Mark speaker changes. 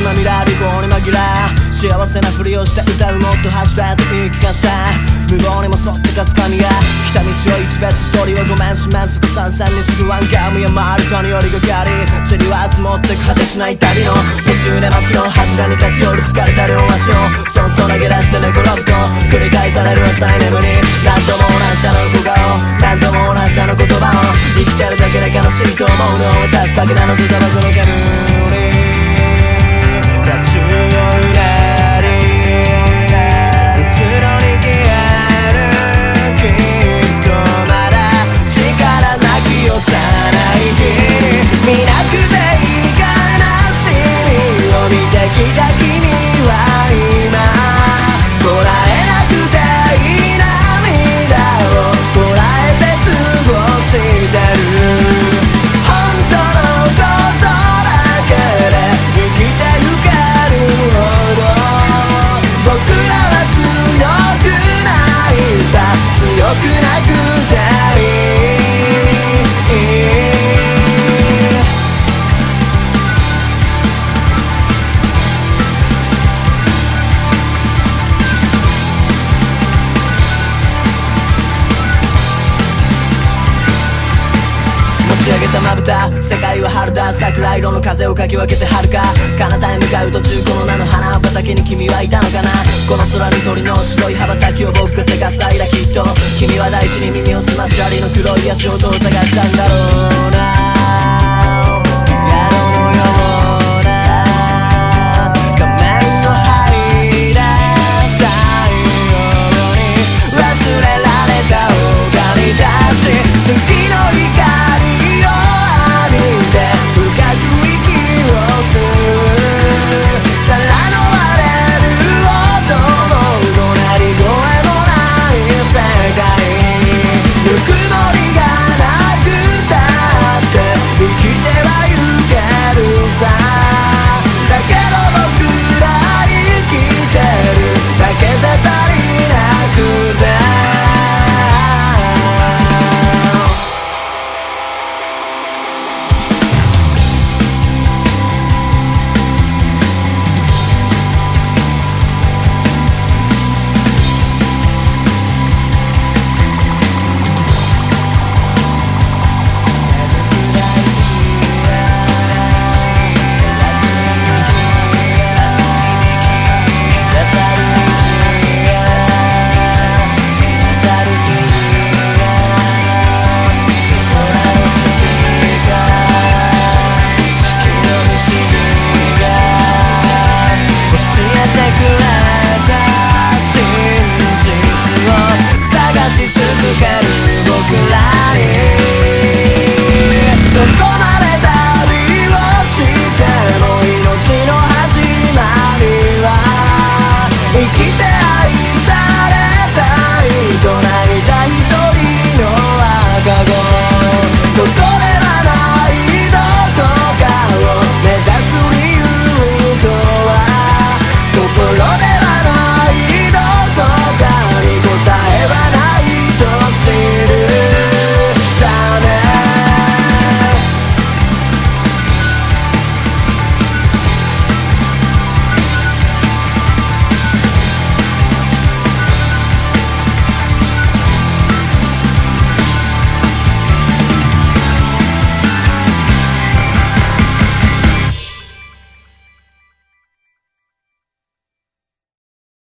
Speaker 1: つまみら旅行に紛ら幸せなふりをして歌うもっと走れと言い聞かせた無謀にも沿ってかつかみが来た道を一別通りをごめんしますぐさんさんに次ぐワンガムや周りとに寄りかかり塵は積もって果てしない旅の途中で街の柱に立ち寄る疲れた両足をそっと投げ出して寝転ぶと繰り返される浅い眠り何度も同じあの小顔何度も同じあの言葉を生きてるだけで悲しいと思うのを私だけなのとタバコの煙が宙を揺れ見なくていい悲しみを見てきた君は今こらえなくていい涙をこらえて過ごしてる本当のことだけで生きてゆけるほど僕らは強くないさ強くなくていい持ち上げたまぶた世界は春だ桜色の風をかき分けて遥か彼方へ向かう途中この名の花畑に君はいたのかなこの空に鳥の白い羽ばたきを僕がせかさいだきっと君は大地に耳を澄ましアリの黒い足音を探したんだろうなピアノのような仮面の入ら太陽に忘れられた丘に立ち